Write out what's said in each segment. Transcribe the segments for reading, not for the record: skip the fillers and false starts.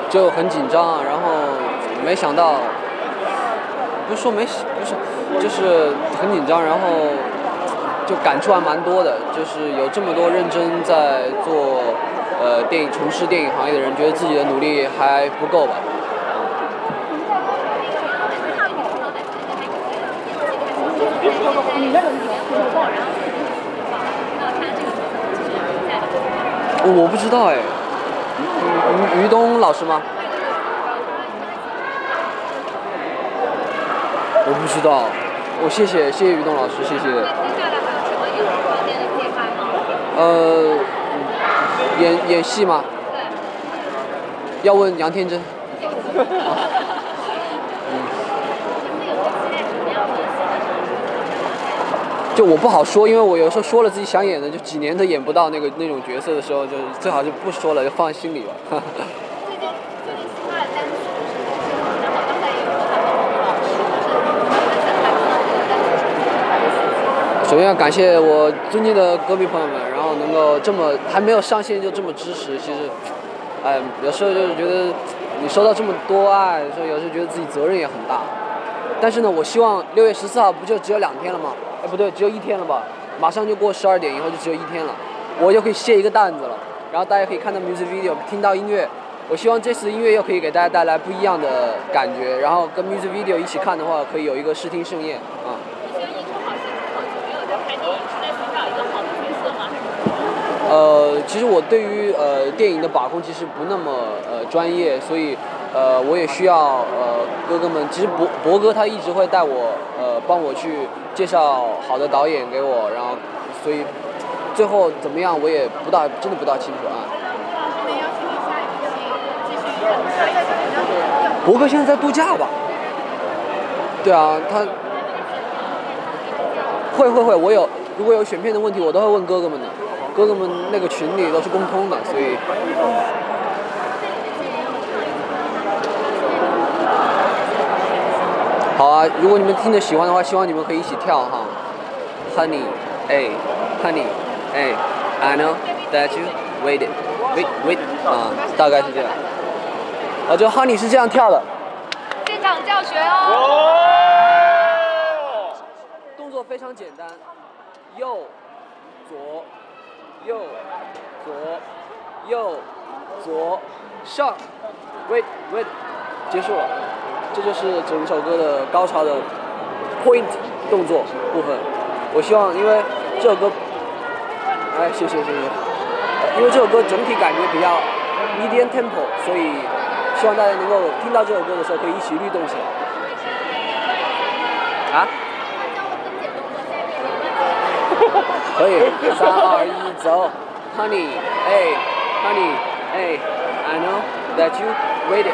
就很紧张，然后没想到，就是很紧张，然后就感触还蛮多的，就是有这么多认真在做从事电影行业的人，觉得自己的努力还不够吧。我不知道哎，于东老师吗？我不知道，谢谢于东老师，谢谢。演戏吗？要问杨天真。就我不好说，因为我有时候说了自己想演的，就几年都演不到那种角色的时候，就最好就不说了，就放在心里吧。首先要感谢我尊敬的歌迷朋友们，然后能够这么还没有上线就这么支持，其实，有时候就是觉得你收到这么多爱，所以有时候觉得自己责任也很大。但是呢，我希望6月14号不就只有2天了吗？不对，只有1天了吧？马上就过12点以后就只有1天了，我就可以卸一个担子了。然后大家可以看到 music video， 听到音乐。我希望这次音乐又可以给大家带来不一样的感觉，然后跟 music video 一起看的话，可以有一个视听盛宴啊。其实我对于电影的把控其实不那么专业，所以我也需要哥哥们。其实博哥他一直会带我帮我去介绍好的导演给我，然后所以最后怎么样我也真的不大清楚啊。博哥现在在度假吧？对啊，他会，我如果有选片的问题，我都会问哥哥们的。哥哥们那个群里都是共通的，所以好啊。如果你们听着喜欢的话，希望你们可以一起跳哈。Honey， Honey， I know that you wait， 啊，大概是这样。就 Honey 是这样跳的。 现场教学哦。 动作非常简单，右左。右左上 wait 结束了，这就是整首歌的高潮的 point 动作部分。我希望，因为这首歌，谢谢，因为这首歌整体感觉比较 medium tempo， 所以希望大家能够听到这首歌的时候可以一起律动起来。啊？可以，3、2、1，走 ，Honey， Honey， I know that you wait。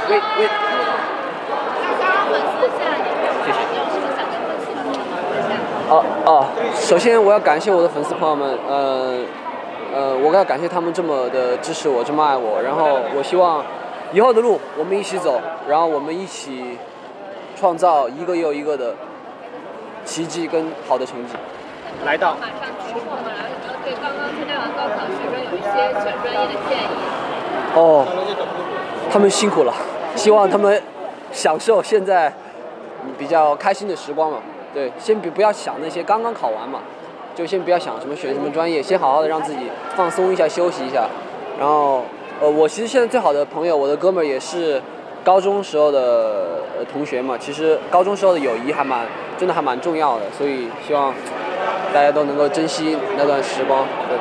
谢谢。首先我要感谢我的粉丝朋友们，我要感谢他们这么的支持我，这么爱我，然后我希望以后的路我们一起走，然后我们一起创造一个又一个的奇迹跟好的成绩。 来到马上期末嘛，然后有没有对刚刚参加完高考学生有一些选专业的建议？ 他们辛苦了，希望他们享受现在比较开心的时光嘛。对，先不要想那些刚刚考完嘛，就先不要想选什么专业，先好好的让自己放松一下，休息一下。然后我其实现在最好的朋友，我的哥们儿也是高中时候的同学嘛。其实高中时候的友谊真的还蛮重要的，所以希望大家都能够珍惜那段时光。对。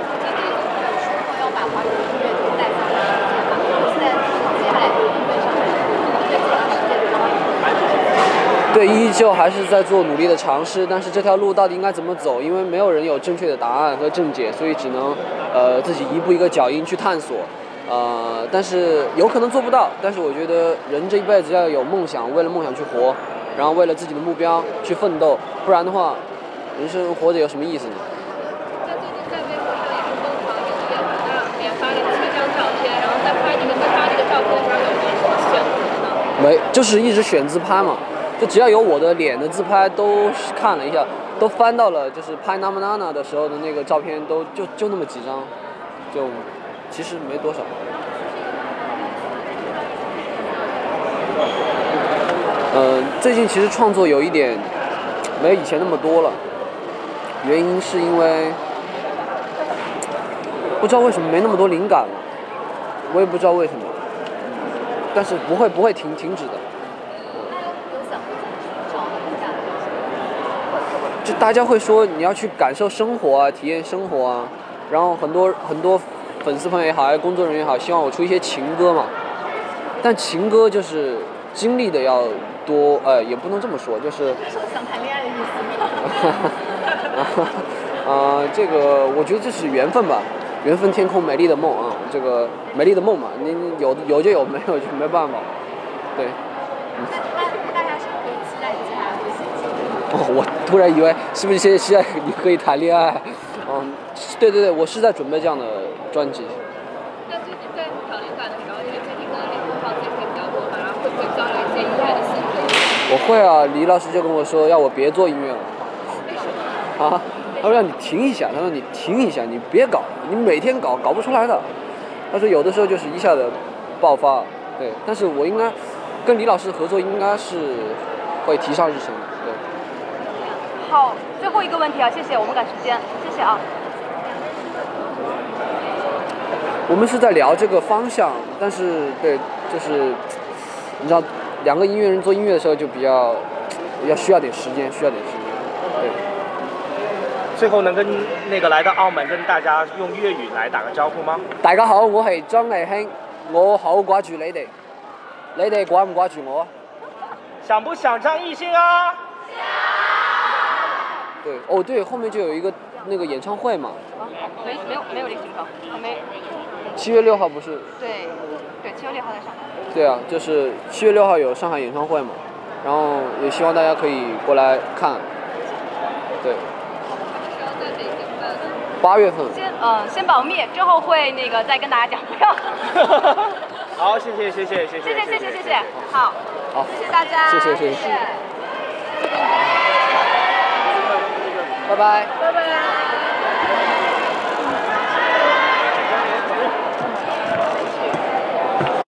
对，依旧还是在做努力的尝试，但是这条路到底应该怎么走？因为没有人有正确的答案和正解，所以只能自己一步一个脚印去探索。但是有可能做不到，但是我觉得人这一辈子要有梦想，为了梦想去活，然后为了自己的目标去奋斗，不然的话，人生活着有什么意思呢？ 在最近在微博上也是疯狂1个月连发了7张照片，然后在发这个照片的时候有没有什么选择呢？ 没，就是一直选自拍嘛。就只要有我的脸的自拍都看了一下，都翻到了就是拍 Namanana 的时候的那个照片，就那么几张，就其实没多少。 最近其实创作有一点没有以前那么多了，原因是因为不知道为什么没那么多灵感了，我也不知道为什么，但是不会停止的。就大家会说你要去感受生活啊，体验生活啊，然后很多粉丝朋友也好，还有工作人员也好，希望我出一些情歌嘛。但情歌就是经历的要多，也不能这么说，就是想谈恋爱的意思。 这个我觉得这是缘分吧，缘分天空美丽的梦啊，这个美丽的梦嘛，你有就有，没有就没办法，对。 那大家是可以期待接下来会写情歌。 我突然以为是不是现在你可以谈恋爱？对，我是在准备这样的专辑。 那最近在找灵感的时候，因为最近跟李宗浩接触比较多嘛，然后会不会交流一些音乐的心得？ 我会啊，李老师就跟我说要我别做音乐了。 为什么？ 啊，他说让你停一下，他说你停一下，你别搞，你每天搞不出来的。他说有的时候就是一下子爆发，对，但是我应该跟李老师合作，应该是会提上日程的，对。 好，最后一个问题啊，谢谢，我们赶时间，谢谢啊。 我们是在聊这个方向，但是对，就是你知道，两个音乐人做音乐的时候就比较需要点时间，对。 最后能跟那个来到澳门跟大家用粤语来打个招呼吗？ 大家好，我係張藝興，我好掛住你哋，你哋掛唔掛住我啊？ 想不想張藝興啊？ 對，對，後面就有一個那個演唱會嘛。 沒有這個行程，還沒。 7月6號不是？ 對，7月6號在上海。 對啊，就是7月6號有上海演唱會嘛，然後也希望大家可以過來看。對。8月份。 先保密，之後會那個再跟大家講，不要。 好，謝謝， 好，謝謝大家， 謝謝。拜拜。 拜拜。